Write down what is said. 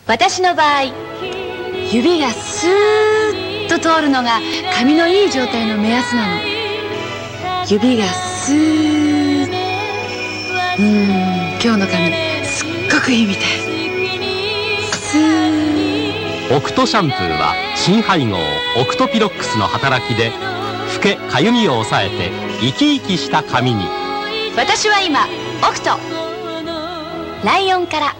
私の場合、指がスーッと通るのが髪のいい状態の目安なの。指がスーッ、今日の髪すっごくいいみたい。スーッ。 オクトシャンプーは新配合オクトピロックスの働きで老けかゆみを抑えて生き生きした髪に。 私は今オクトライオンから